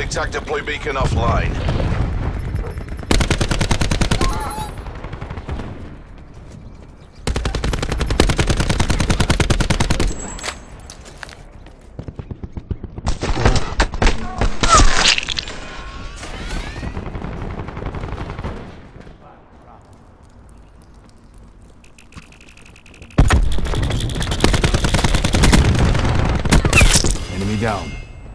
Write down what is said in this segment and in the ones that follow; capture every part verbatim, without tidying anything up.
Tic-tac deploy beacon offline. Enemy down.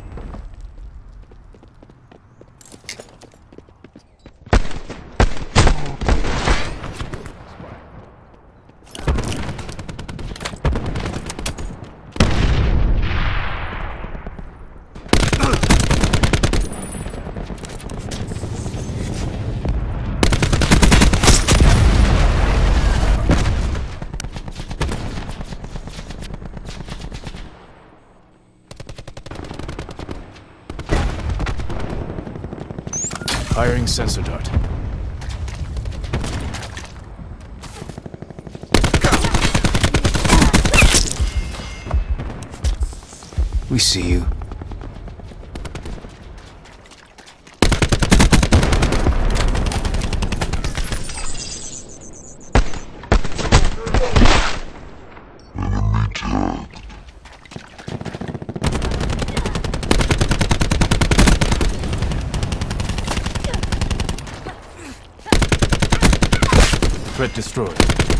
Firing sensor dart. We see you. Threat destroyed.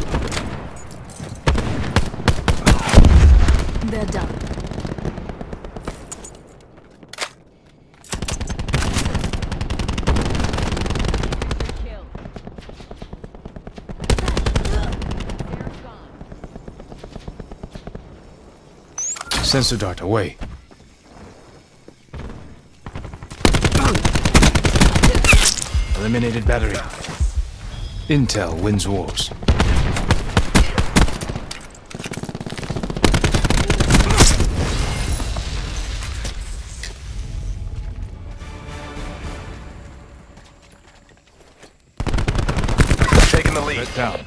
They're done. Sensor dart away. Eliminated battery. Intel wins wars. Taking the lead. Threat down.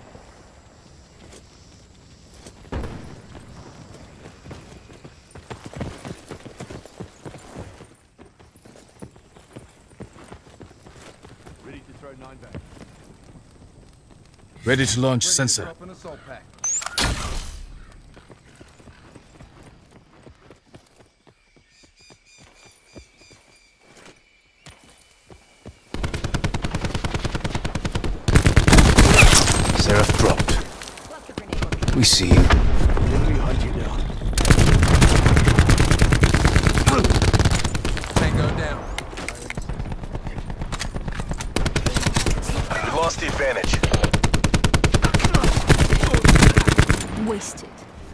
Ready to throw nine back. Ready to launch Ready sensor. To drop an assault pack. Seraph dropped. We see you. Tango down. We lost the advantage. Wasted.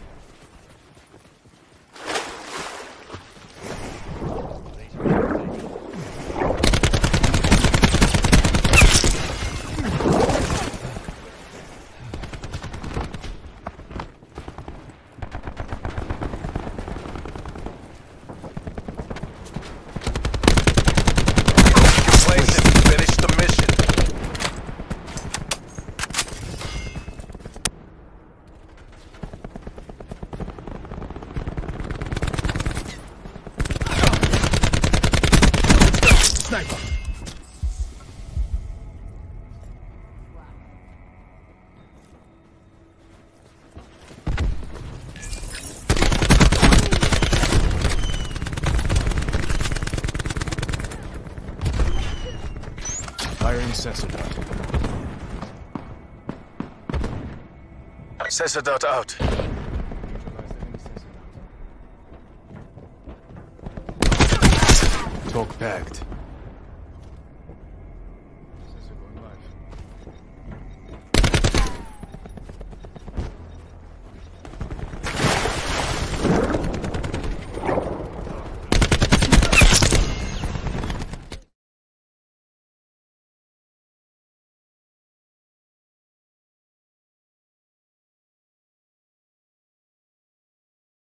Place it. Finish the mission. Sniper. Firing sensor dart. Sensor dart out. Talk packed.